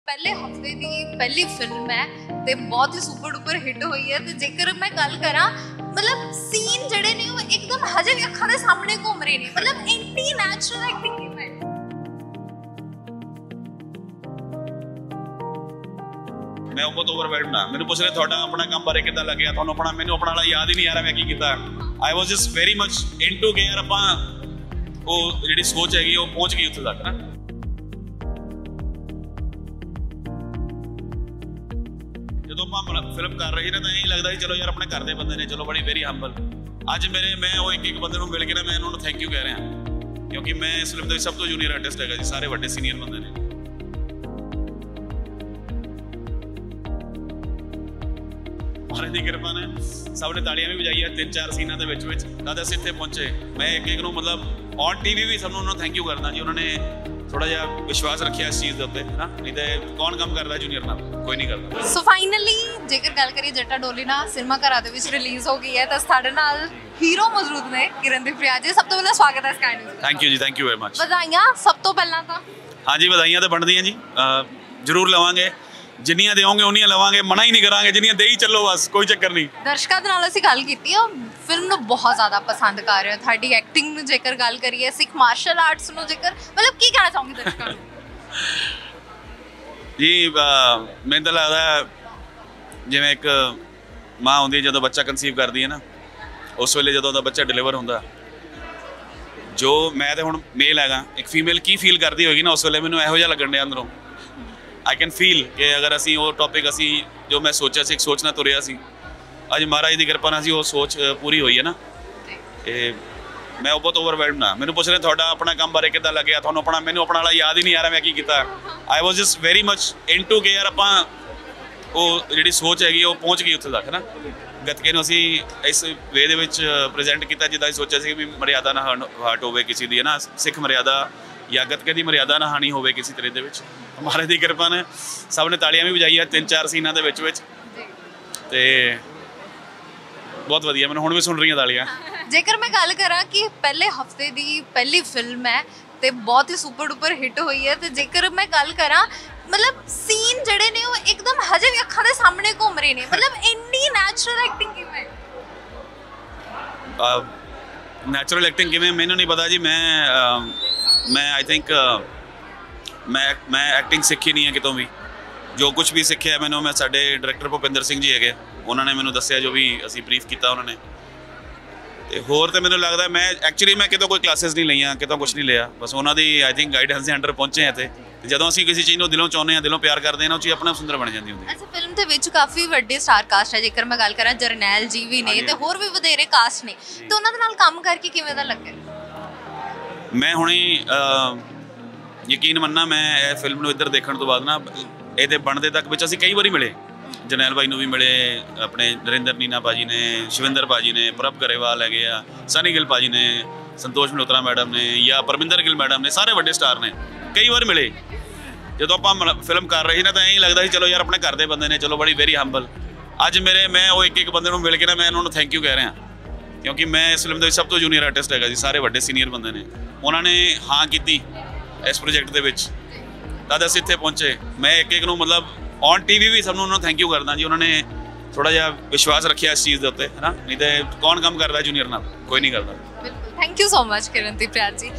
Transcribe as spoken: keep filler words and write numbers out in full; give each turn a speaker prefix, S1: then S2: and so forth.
S1: पहले हफ्ते की पहली फिल्म है ते बहुत ही सुपर डुपर हिट हुई है। ते जेकर मैं गल करा मतलब सीन जड़े ने वो एकदम हजे भी अखां दे सामने घूम रहे ने, मतलब इंनी नेचुरल एक्टिंग की है।
S2: मैं बहुत ओवरवेल्ड ना, मैंने पूछ रहे थोड़ा अपना काम बारे कितना लगे, थानू अपना मैंने अपना वाला याद ही नहीं आ रहा मैं की कीता। I was just very much into के यार ਆਪਾਂ ਉਹ ਜਿਹੜੀ ਸੋਚ ਹੈਗੀ ਉਹ ਪਹੁੰਚ ਗਈ ਉੱਥੇ ਤੱਕ ਨਾ। ਜਦੋਂ ਆਪਾਂ ਫਿਲਮ ਕਰ ਰਹੇ ਨੇ ਤਾਂ ਇਹ ਲੱਗਦਾ ਸੀ ਚਲੋ ਯਾਰ ਆਪਣੇ ਘਰ ਦੇ ਬੰਦੇ ਨੇ, ਚਲੋ ਬੜੀ ਵੈਰੀ ਹੰਬਲ। ਅੱਜ ਮੇਰੇ ਮੈਂ ਉਹ ਇੱਕ ਇੱਕ ਬੰਦੇ ਨੂੰ ਮਿਲ ਕੇ ਨਾ ਮੈਂ ਉਹਨਾਂ ਨੂੰ ਥੈਂਕ ਯੂ ਕਹਿ ਰਿਹਾ, ਕਿਉਂਕਿ ਮੈਂ ਇਸ ਫਿਲਮ ਦੇ ਵਿੱਚ ਸਭ ਤੋਂ ਜੂਨੀਅਰ ਆਰਟਿਸਟ ਹੈਗਾ ਜੀ, ਸਾਰੇ ਵੱਡੇ ਸੀਨੀਅਰ ਬੰਦੇ ਨੇ। ਮਹਾਰਾਜ ਦੀ ਕਿਰਪਾ ਨੇ ਸਭ ਨੇ ਤਾੜੀਆਂ ਵੀ ਵਜਾਈਆਂ ਤਿੰਨ ਚਾਰ ਸੀਨਾਂ ਦੇ ਵਿੱਚ ਵਿੱਚ ਤਦ ਅਸੀਂ ਇੱਥੇ ਪਹੁੰਚੇ। ਮੈਂ ਇੱਕ ਇੱਕ ਨੂੰ ਮਤਲਬ ਔਨ ਟੀਵੀ ਵੀ ਸਭ ਨੂੰ ਉਹਨਾਂ ਨੂੰ ਥੈਂਕ ਯੂ ਕਰਦਾ ਜੀ, ਉਹਨਾਂ ਨੇ ਥੋੜਾ ਜਿਹਾ ਵਿਸ਼ਵਾਸ ਰੱਖਿਆ ਇਸ ਚੀਜ਼ ਦੇ ਉੱਤੇ ਹੈ ਨਾ, ਨਹੀਂ ਤੇ ਕੌਣ ਕੰਮ ਕਰਦਾ ਜੂਨੀਅਰ ਨਾਲ, ਕੋਈ ਨਹੀਂ ਕਰਦਾ।
S1: ਸੋ ਫਾਈਨਲੀ ਜੇਕਰ ਗੱਲ ਕਰੀਏ ਜੱਟਾ ਡੋਲੀ ਨਾ ਸਿਨੇਮਾ ਘਰਾਂ ਦੇ ਵਿੱਚ ਰਿਲੀਜ਼ ਹੋ ਗਈ ਹੈ ਤਾਂ ਸਾਡੇ ਨਾਲ ਹੀਰੋ ਮੌਜੂਦ ਨੇ ਕਿਰਨਦੀਪ ਪ੍ਰਿਆਜ ਜੀ। ਸਭ ਤੋਂ ਪਹਿਲਾਂ ਸਵਾਗਤ ਹੈ ਇਸ ਕਾਇੰਡ ਵਿੱਚ।
S2: ਥੈਂਕ ਯੂ ਜੀ, ਥੈਂਕ ਯੂ ਵੈਰੀ ਮਚ।
S1: ਵਧਾਈਆਂ ਸਭ ਤੋਂ ਪਹਿਲਾਂ ਤਾਂ।
S2: ਹਾਂਜੀ ਵਧਾਈਆਂ ਤਾਂ ਬਣਦੀਆਂ ਜੀ, ਜ਼ਰੂਰ ਲਵਾਂਗੇ, ਜਿੰਨੀਆਂ ਦੇਵੋਗੇ ਉਨੀਆਂ ਲਵਾਂਗੇ, ਮਨਾ ਹੀ ਨਹੀਂ ਕਰਾਂਗੇ, ਜਿੰਨੀਆਂ ਦੇ ਹੀ ਚੱਲੋ ਬਸ, ਕੋਈ ਚੱਕਰ ਨਹੀਂ।
S1: ਦਰਸ਼ਕਾਂ ਦੇ ਨਾਲ ਅਸੀਂ ਗੱਲ ਕੀਤੀ ਆ, ਫਿਲਮ ਨੂੰ ਬਹੁਤ ਜ਼ਿਆਦਾ ਪਸੰਦ ਕਰ ਰਹੇ ਹੋ, ਤੁਹਾਡੀ ਐਕਟਿੰਗ ਨੂੰ ਜੇਕਰ ਗੱਲ ਕਰੀਏ, ਸਿੱਖ ਮਾਰਸ਼ਲ ਆਰਟਸ ਨੂੰ ਜੇਕਰ ਮਤਲਬ ਕੀ ਕਹਿਣਾ ਚਾਹੋਗੇ ਦਰਸ਼ਕਾਂ ਨੂੰ?
S2: ਜੀ ਮੈਨੂੰ ਤਾਂ ਲੱਗਦਾ ਜਿਵੇਂ ਇੱਕ ਮਾਂ ਹੁੰਦੀ ਜਦੋਂ ਬੱਚਾ ਕਨਸੀਵ ਕਰਦੀ ਹੈ ਨਾ, ਉਸ ਵੇਲੇ ਜਦੋਂ ਉਹਦਾ ਬੱਚਾ ਡਿਲੀਵਰ ਹੁੰਦਾ, ਜੋ ਮੈਂ ਤਾਂ ਹੁਣ ਮੇਲ ਹੈਗਾ, ਇੱਕ ਫੀਮੇਲ ਕੀ ਫੀਲ ਕਰਦੀ ਹੋਏਗੀ ਨਾ ਉਸ ਵੇਲੇ, ਮੈਨੂੰ ਇਹੋ ਜਿਹਾ ਲੱਗਣ ਡਿਆ ਅੰਦਰੋਂ। आई कैन फील कि अगर असी वो टॉपिक असी जो मैं सोचा सी सोचना तुरिया सी, अज महाराज की कृपा नाल वो सोच पूरी हुई है ना। ते मैं बहुत ओवरवेल्ड ना, मैंने पूछ रहे थोड़ा अपना काम बारे कितना लगे, थानू अपना मैंने अपना वाला याद ही नहीं आ रहा मैं की कीता। I was just very much into के यार ਆਪਾਂ ਉਹ ਜਿਹੜੀ ਸੋਚ ਹੈਗੀ ਉਹ ਪਹੁੰਚ ਗਈ ਉੱਥੇ ਤੱਕ ਨਾ। ਗੱਤਕੇ ਨੂੰ ਅਸੀਂ ਇਸ ਵੇ ਦੇ ਵਿੱਚ ਪ੍ਰੈਜ਼ੈਂਟ ਕੀਤਾ ਜਿੱਦਾਂ ਅਸੀਂ ਸੋਚਿਆ ਸੀ ਵੀ ਮਰਿਆਦਾ ਨਾ ਹਟ ਹੋਵੇ ਕਿਸੇ ਦੀ ਹੈ ਨਾ, ਸਿੱਖ ਮਰਿਆਦਾ ਜਾਂ ਗੱਤਕੇ ਦੀ ਮਰਿਆਦਾ ਨਾ ਹਾਨੀ ਹੋਵੇ ਕਿਸੇ ਤਰ੍ਹਾਂ ਦੇ ਵਿੱਚ। ਮਹਾਰਾਜ ਦੀ ਕਿਰਪਾ ਨੇ ਸਭ ਨੇ ਤਾੜੀਆਂ ਵੀ ਵਜਾਈਆਂ ਤਿੰਨ ਚਾਰ ਸੀਨਾਂ ਦੇ ਵਿੱਚ ਵਿੱਚ, ਤੇ ਬਹੁਤ ਵਧੀਆ, ਮੈਨੂੰ ਹੁਣ ਵੀ ਸੁਣ ਰਹੀਆਂ ਤਾੜੀਆਂ।
S1: ਜੇਕਰ ਮੈਂ ਗੱਲ ਕਰਾਂ ਕਿ ਪਹਿਲੇ ਹਫਤੇ ਦੀ ਪਹਿਲੀ ਫਿਲਮ ਹੈ ਤੇ ਬਹੁਤ ਹੀ ਸੁਪਰ ਡੁਪਰ ਹਿੱਟ ਹੋਈ ਹੈ, ਤੇ ਜੇਕਰ ਮੈਂ ਗੱਲ ਕਰਾਂ ਮਤਲਬ ਸੀਨ ਜਿਹੜੇ ਨੇ ਉਹ ਇੱਕਦਮ ਹਜੇ ਵੀ ਅੱਖਾਂ ਦੇ ਸਾਹਮਣੇ ਘੁੰਮ ਰਹੇ ਨੇ, ਮਤਲਬ ਇੰਨੀ ਨੈਚੁਰਲ ਐਕਟਿੰਗ ਕਿਵੇਂ?
S2: ਨੈਚੁਰਲ ਐਕਟਿੰਗ ਕਿਵੇਂ ਮੈਨੂੰ ਨਹੀਂ ਪਤਾ ਜੀ, ਮੈਂ ਮੈਂ ਆਈ ਥਿੰਕ ਮੈਂ ਮੈਂ ਐਕਟਿੰਗ ਸਿੱਖੀ ਨਹੀਂ ਹੈ ਕਿਤੋਂ ਵੀ, ਜੋ ਕੁਝ ਵੀ ਸਿੱਖਿਆ ਮੈਨੂੰ ਮੈਂ ਸਾਡੇ ਡਾਇਰੈਕਟਰ ਭੁਪਿੰਦਰ ਸਿੰਘ ਜੀ ਹੈਗੇ, ਉਹਨਾਂ ਨੇ ਮੈਨੂੰ ਦੱਸਿਆ ਜੋ ਵੀ ਅਸੀਂ ਬਰੀਫ ਕੀਤਾ ਉਹਨਾਂ ਨੇ। ਤੇ ਹੋਰ ਤਾਂ ਮੈਨੂੰ ਲੱਗਦਾ ਮੈਂ ਐਕਚੁਅਲੀ ਮੈਂ ਕਿਤੋਂ ਕੋਈ ਕਲਾਸਿਸ ਨਹੀਂ ਲਈਆਂ, ਕਿਤੋਂ ਕੁਝ ਨਹੀਂ ਲਿਆ, ਬਸ ਉਹਨਾਂ ਦੀ ਆਈ ਥਿੰਕ ਗਾਈਡੈਂਸ ਦੇ ਅੰਡਰ ਪਹੁੰਚੇ ਹਾਂ। ਤੇ ਜਦੋਂ ਅਸੀਂ ਕਿਸੇ ਚੀਜ਼ ਨੂੰ ਦਿਲੋਂ ਚਾਹੁੰਦੇ ਹਾਂ, ਦਿਲੋਂ ਪਿਆਰ ਕਰਦੇ ਹਾਂ ਨਾ, ਉਹ ਚੀਜ਼ ਆਪਣਾ ਸੁੰਦਰ ਬਣ ਜਾਂਦੀ ਹੁੰਦੀ।
S1: ਅੱਛਾ, ਫਿਲਮ ਦੇ ਵਿੱਚ ਕਾਫੀ ਵੱਡੇ ਸਟਾਰ ਕਾਸਟ ਹੈ, ਜੇਕਰ ਮੈਂ ਗੱਲ ਕਰਾਂ ਜਰਨੈਲ ਜੀ ਵੀ ਨੇ ਤੇ ਹੋਰ ਵੀ ਵਧੇਰੇ ਕਾਸਟ ਨੇ, ਤੇ ਉਹਨਾਂ ਦੇ ਨਾਲ ਕੰਮ ਕਰਕੇ ਕਿਵੇਂ ਦਾ ਲੱਗਿਆ? ਮੈਂ
S2: ਹੁਣੇ ਯਕੀਨ ਮੰਨਣਾ, ਮੈਂ ਇਹ ਫਿਲਮ ਨੂੰ ਇੱਧਰ ਦੇਖਣ ਤੋਂ ਬਾਅਦ ਨਾ ਇਹਦੇ ਬਣਦੇ ਤੱਕ ਵਿੱਚ ਅਸੀਂ ਕਈ ਵਾਰੀ ਮਿਲੇ, ਜਰਨੈਲ ਭਾਈ ਨੂੰ ਵੀ ਮਿਲੇ, ਆਪਣੇ ਨਰਿੰਦਰ ਨੀਨਾ ਭਾਜੀ ਨੇ, ਸ਼ਿਵਿੰਦਰ ਭਾਜੀ ਨੇ, ਪ੍ਰਭ ਗਰੇਵਾਲ ਹੈਗੇ ਆ, ਸਨੀ ਗਿੱਲ ਭਾਜੀ ਨੇ, ਸੰਤੋਸ਼ ਮਲਹੋਤਰਾ ਮੈਡਮ ਨੇ, ਜਾਂ ਪਰਮਿੰਦਰ ਗਿੱਲ ਮੈਡਮ ਨੇ, ਸਾਰੇ ਵੱਡੇ ਸਟਾਰ ਨੇ, ਕਈ ਵਾਰ ਮਿਲੇ। ਜਦੋਂ ਆਪਾਂ ਫਿਲਮ ਕਰ ਰਹੇ ਸੀ ਨਾ ਤਾਂ ਐਂ ਲੱਗਦਾ ਸੀ ਚਲੋ ਯਾਰ ਆਪਣੇ ਘਰ ਦੇ ਬੰਦੇ ਨੇ, ਚਲੋ ਬੜੀ ਵੈਰੀ ਹੰਬਲ। ਅੱਜ ਮੇਰੇ ਮੈਂ ਉਹ ਇੱਕ ਇੱਕ ਬੰਦੇ ਨੂੰ ਮਿਲ ਕੇ ਨਾ ਮੈਂ ਉਹਨਾਂ ਨੂੰ ਥੈਂਕ ਯੂ ਕਹਿ ਰਿਹਾ, ਕਿਉਂਕਿ ਮੈਂ ਇਸ ਫਿਲਮ ਦੇ ਵਿੱਚ ਸਭ ਤੋਂ ਜੂਨੀਅਰ ਆਰਟਿਸਟ ਹੈਗਾ ਜੀ, ਸਾਰੇ ਵੱਡੇ ਸੀਨੀਅਰ ਬੰਦੇ ਨੇ, ਉਹਨਾਂ ਨੇ ਹਾਂ ਕੀਤੀ ਇਸ ਪ੍ਰੋਜੈਕਟ ਦੇ ਵਿੱਚ ਤਦ ਅਸੀਂ ਇੱਥੇ ਪਹੁੰਚੇ। ਮੈਂ ਇੱਕ ਇੱਕ ਨੂੰ ਮਤਲਬ ਔਨ ਟੀਵੀ ਵੀ ਸਭ ਨੂੰ ਉਹਨਾਂ ਨੂੰ ਥੈਂਕ ਯੂ ਕਰਦਾ ਜੀ, ਉਹਨਾਂ ਨੇ ਥੋੜਾ ਜਿਹਾ ਵਿਸ਼ਵਾਸ ਰੱਖਿਆ ਇਸ ਚੀਜ਼ ਦੇ ਉੱਤੇ ਹੈ ਨਾ, ਨਹੀਂ ਤੇ ਕੌਣ ਕੰਮ ਕਰਦਾ ਜੂਨੀਅਰ ਨਾਲ, ਕੋਈ ਨਹੀਂ ਕਰਦਾ।
S1: ਬਿਲਕੁਲ, thank you so much Kirandeep Priyaj ਜੀ।